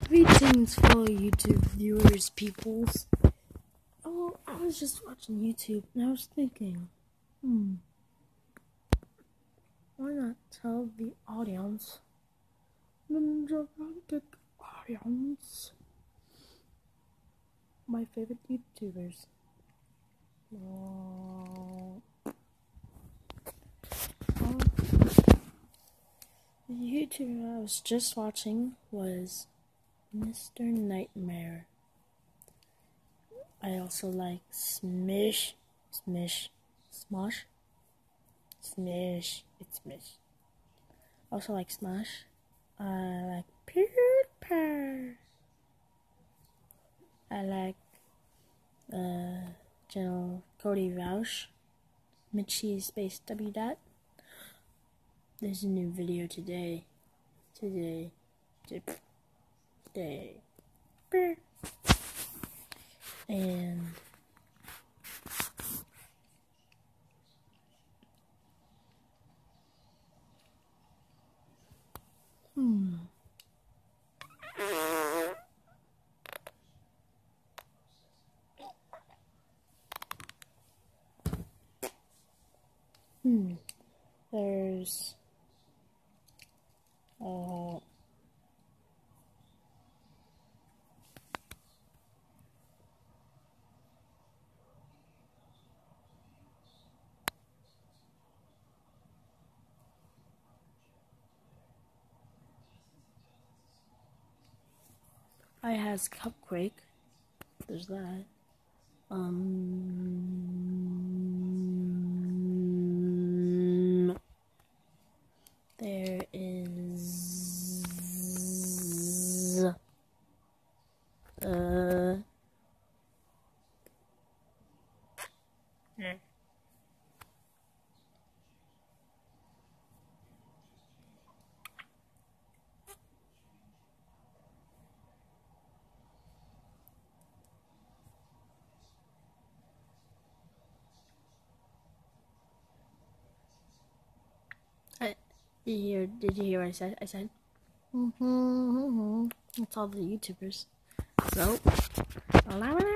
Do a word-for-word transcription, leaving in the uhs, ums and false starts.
Greetings, fellow YouTube viewers, peoples. Oh, I was just watching YouTube and I was thinking, hmm, why not tell the audience, the gigantic audience, my favorite YouTubers? Oh, oh. The YouTuber I was just watching was Mister Nightmare. I also like Smish, Smish, Smosh, Smish, it's Smish. Also like Smash. I like PewDiePie. I like uh, General Cody Roush, Mitchie Space W Dot. There's a new video today. Today. Today. And hmm. Hmm. There's uh I has Cupquake. There's that. Um, there is uh. I, did you hear? Did you hear what I said? I said, mm-hmm, mm-hmm. That's all the YouTubers. So,